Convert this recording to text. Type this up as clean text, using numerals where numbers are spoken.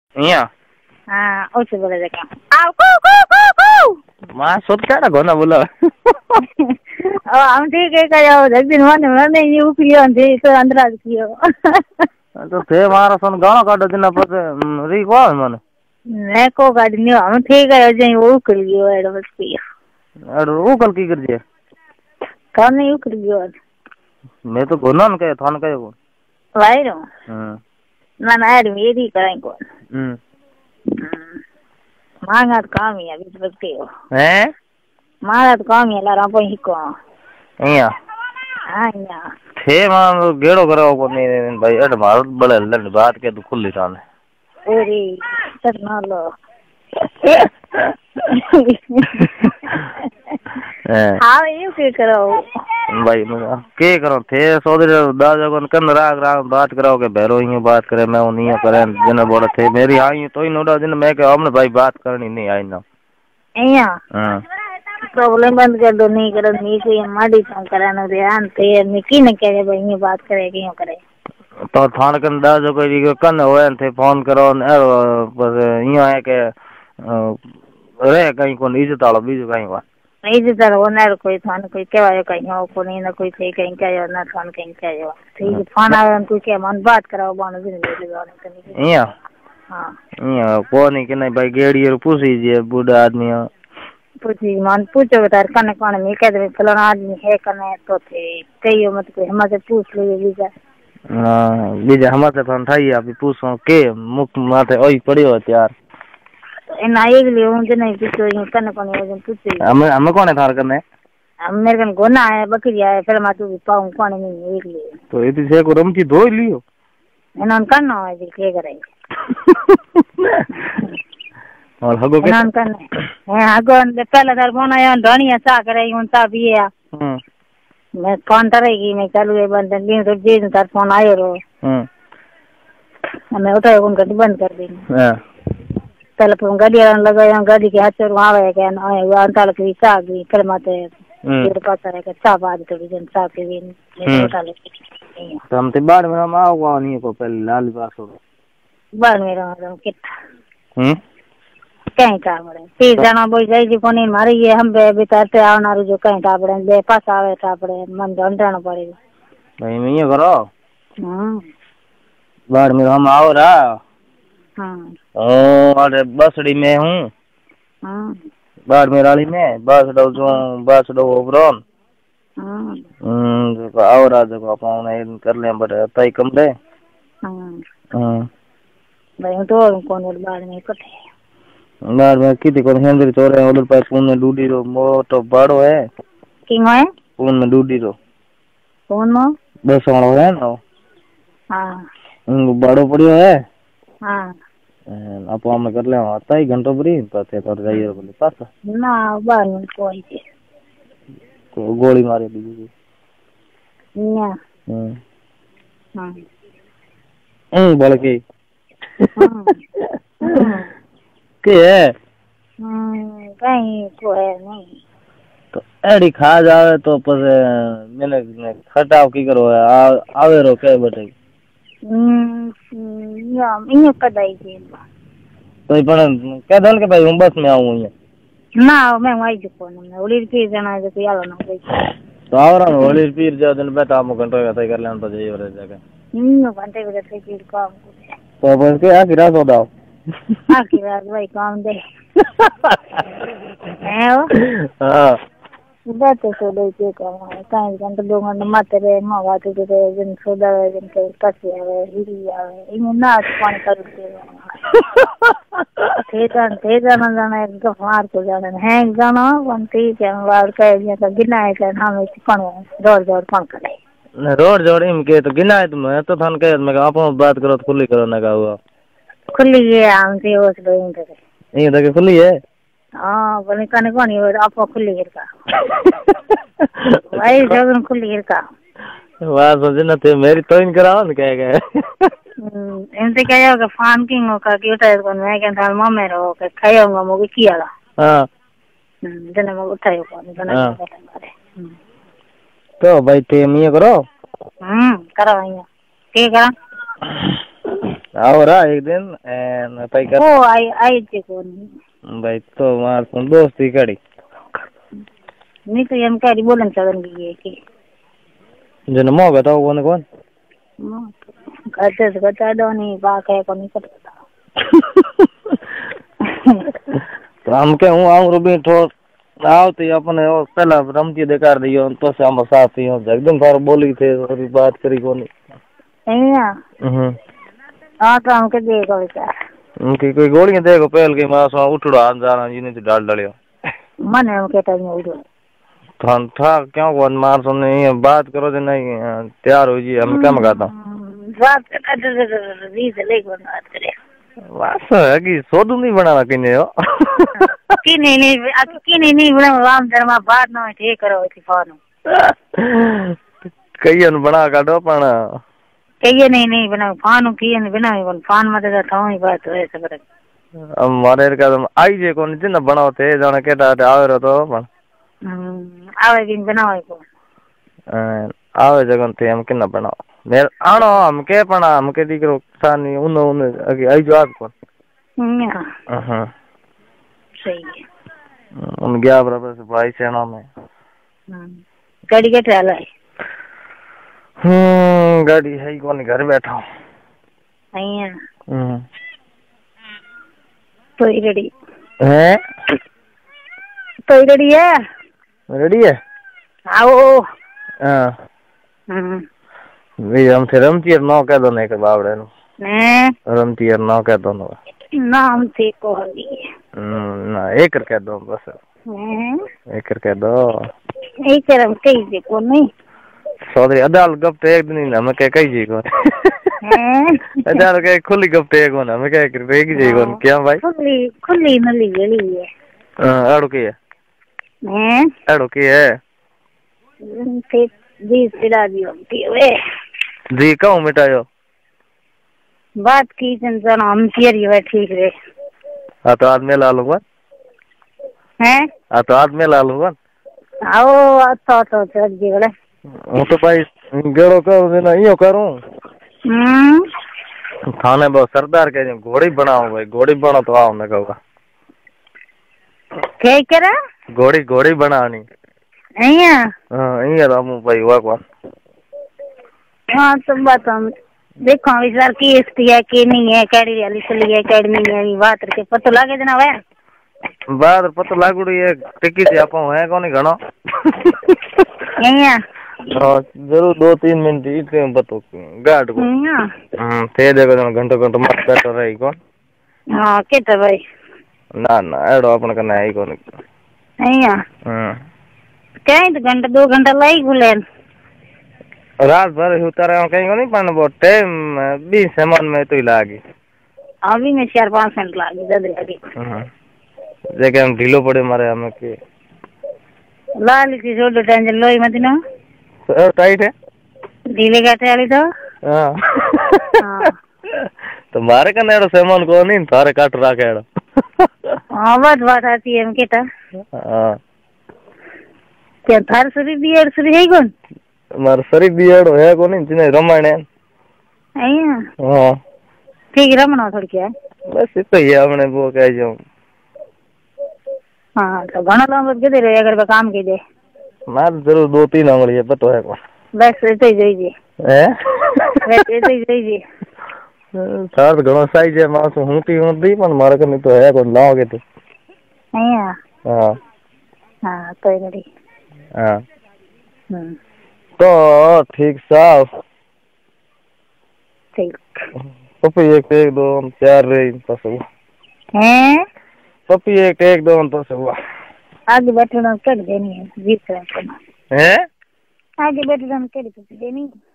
અહીંયા હા ઓછું બોલે છે કામ આવ કુ કુ કુ કુ માં શોધ કાઢા ઘણા બોલાવે આમ ઠીક है कयो जगदीन मन મને ઈ ઉપલ્યો ને તો અંદરાજ કયો તો તે મારા સોન ગાણો કાઢો દિના પછી રી કોણ મને ને કો ગાડી ને हम ठीक है जे उकल गयो एडो बस कयो अरे उकल की कर जे कौन नहीं उकल गयो मैं तो गोना न कहे थान कहे को वायरो ना ना एड मेरी कराई को मांगा काम है अभी बस कयो हैं मारा तो काम है लारा पई को અહીંયા हां या थे मां गेड़ो कराओ को नहीं भाई अड मारो बड़े लन बात के तो खुली थाने ओरे सरना लो हाँ ये क्या करो भाई के करो थे सोदरे दादा को कन राग राग बात कराओ के भैरो ही बात करे मैं नहीं करे जिन बोले थे मेरी आई तो ही नोडा जिन मैं के हमने भाई बात करनी नहीं आई ना અહીંયા हां प्रॉब्लम बंद कर दो नहीं करो नहीं कोई माड़ी काम करानो दे आंते मिकी ने कहे भाई ये बात करे क्यों करे तो थान कन दादा कोई कन होए थे फोन करो बस यो है के रे कहीं को इज्जत वाला बीजो कहीं को इज्जत वाला ओनर कोई थान कोई केवायो कहीं हो को नहीं ना कोई थे कहीं कयो ना थान कहीं कयो ठीक फोन आवे कोई के मन बात कराओ बानो दिन ले जाने कनी या हां या कोनी के नहीं भाई गेड़ियो पूछी जे बूढ़ा आदमी पूछी मन पूछो तार कने कोने में कह दे फलाना आदमी है कने तो थे कहियो मत कोई हमसे पूछ ले बीजा बीजा हमसे फोन थाई अभी पूछो के मुख माथे ओई पड़ियो यार ना एक लिए उनके नहीं पूछो ये कने कोने वो पूछे हम कौन है थार कने हम मेरे कन गोना है बकरी है फिर मैं तू भी पाऊं कोने नहीं एक लिए तो इति से को रमची धो लियो एनन कनो है जी के करे और हगो के एनन कने है हगो ने पहले तार फोन आया धनिया सा करे उन सा पिया मैं फोन करेगी मैं चालू है बंद दिन तो दिन तार फोन आयो रो मैं उठायो उनका बंद कर दी हां पहले फोन गाड़ी लगाया गाड़ी के हाथ से आवे के ना अंताल की सा गई फिर माते फिर पता है कि चा बाद थोड़ी दिन चा के भी उठा ले तो हम ते बाड़ में हम आओ नहीं को पहले लाल बास हो बाड़ में रहो कितना कहीं का बड़े 30 जना बोई जाई जी कोनी मारी ये हम बे बिताते आवनारू जो कहीं का बड़े बे पास आवे था बड़े मन ढंढण पड़े भाई मैं ये करो बाड़ में हम आओ रा अरे बसड़ी में हूँ बाड़ में राली में बस डो ओबरोन आओ रा जो अपन कर ले बड़े तई कम दे भाई तो कौन बाड़ में कटे बाड़ में किती को हेंद्री चोरे उधर पास पून में डूडी रो मोटो बाड़ो है किंग है पून में डूडी रो पून में बस वालो है ना हां बाड़ो पड़ियो है हां आप हम कर ले आता ही घंटो भरी पाते तो जाइए बोले पास ना बाड़ में कोई के तो गोली मारे दी ना बोले की के है कहीं को है नहीं तो एडी खा जावे तो पर मैंने खटाव की करो आवे रो के बटे या इन्हें कदाई के तो पण कह दल के भाई हम बस में आऊं यहाँ ना मैं वही जो कौन मैं ओली पीर जना जो तो यालो ना भाई तो आवरा में ओली पीर जो दिन बैठा हम घंटो का तय कर लेन तो जाइए रे जगह इन घंटे के तय पीर काम तो बस के आखिर रात हो दाओ आखिर रात भाई काम दे है वो हां बात तो दे के काम है काई घंटे दो घंटे मत रे मगा तो जन सोदा जन के कसे है हिरी है इन ना पानी कर के तेजन जाना एक मार को जाना है जाना बनती के वार के ये तो गिना है के हम कौन जोर कौन करे रोड जोड़ इम के तो गिना है तुम तो थान के मैं आप बात करो तो खुली करो ना का हुआ खुली है हम से उस लोग ये तो खुली है हां बोले कने कोनी आप खुली है का भाई जगन खुली है का वाह सोचना थे मेरी तो इन कराओ ना कहेगा इनसे क्या होगा फान किंग होगा कि उठाए को मैं के थाल मम्मी रो के खायोगा मोगे कियाला हां जने मो उठायो को जने तो भाई ते मिया करो करो भैया ठीक है आओ रहा एक दिन एंड भाई कर ओ आई थे कौन भाई तो मार तुम दोस्ती कड़ी नहीं तो हम कह रही बोलन चलन की है कि जन्मो बताओ कौन घर से बता दो नहीं बात है को नहीं पता तो हम के हूँ आऊँ रूबी थोड़ आवती अपने पहला रमती देकार दियो तो से हम साथ ही हो एकदम थारो बोली थे और बात करी कोनी हाँ तो हमके देखो बेचार उनकी कोई गोलियां देखो पहल के मां सो उठड़ो आन जाना जी ने डाल डालियो मन है हमके टाइम में उठो थान था क्यों कौन मार सुन नहीं बात करो जे नहीं तैयार हो जी हम क्या मंगाता बात कर दी से ले कौन बात करे वास है कि सोदू नहीं बनाना किने हो की नहीं बना राम धर्मा बात ना ठीक करो इसी फोन कईयन बना काटो पण कहिए नहीं बना फोन किए नहीं बना फोन मत तो था ही बात है सब हमारे का आई जे कोन जिन बनाओ थे जाने केटा आवे रो तो पण आवे दिन बनाओ को आवे जगन थे हम किन बनाओ मेर आनो हम के पण हम के दीकरो सानी उन अगे आई जो आग कोन हां सही है उन गया बराबर से भाई सेना में गाड़ी के ट्राला है गाड़ी है कौन घर बैठा हूँ तो रेडी है तो रेडी है रेडी है आओ हाँ हम थे रमतीयर नौ कह दो नहीं बावड़े नो रमतीयर नौ कह दो नाम थे कोहली ना एक कह दो बस एक कह दो एक रम कही जे को नहीं सौदरी अदाल गप तो एक दिन ही ना मैं कही जी को अदाल के खुली गप तो एक होना मैं कह रेगी जी को क्या भाई खुली नली गली है अड़ो की है अड़ो की है ते दी सिला दियो की वे जी कहूं मिटायो बात की जन हम तेरी वे ठीक रे हां तो आदमी ला लूंगा हैं हां तो आदमी ला लूंगा आओ तो चल जी गले वो तो भाई गेड़ो कर ना यो करूं थाने बहुत सरदार के घोड़ी बनाओ भाई घोड़ी बनो तो आओ मैं कहूँगा क्या करा घोड़ी बनानी रामू भाई हुआ कौन हाँ तो बात हम देखो इस बार की स्थिति है कि नहीं है कैडी वाली चली है कैडी नहीं है बात के पता लगे जना वे बात पता लागुड़ी है टिकट आप है कौन घणो जरूर 2-3 मिनट इतने बतो गार्ड को थे देखो घंटो मत बैठो रही कौन हाँ केता भाई ना एडो अपन कने आई कौन कहीं तो घंटा 2 घंटा लाई खुले रात भर उतारे कहीं को नहीं पण वो टाइम 20 सेकंड में तो ही लागी अभी में 4-5 मिनट लागी जल्दी लागी देखे हम ढीलो पड़े मारे हमें के लाली की छोड़ टेंशन लोई मत ना टाइट है ढीले काटे वाली तो हां तो मारे का नेड़ो सामान को नहीं थारे काट राखे एड़ो हां बात आती है केटा हां क्या थार सरी बियड़ सरी है कौन मार सरी बियड़ है को नहीं जिने रमण है हां ठीक रमण थोड़ी क्या बस इतो ही हमने वो कह जाऊं हाँ तो घना लोग किधर है अगर काम की दे मार जरूर 2-3 अंगली है पतो है को बस ऐसे ही जाइए ऐसे ही जाइए सार घणो साइज है मां सो हुंती हुंती पण मारे कने तो है को लाओगे तो हां हां तो रेडी हां तो ठीक साफ ठीक पप्पी 1 2 4 रे बस हैं पप्पी 1 2 बस हुआ आगे बैठना कर देनी है जीत है हैं आगे बैठना कर देनी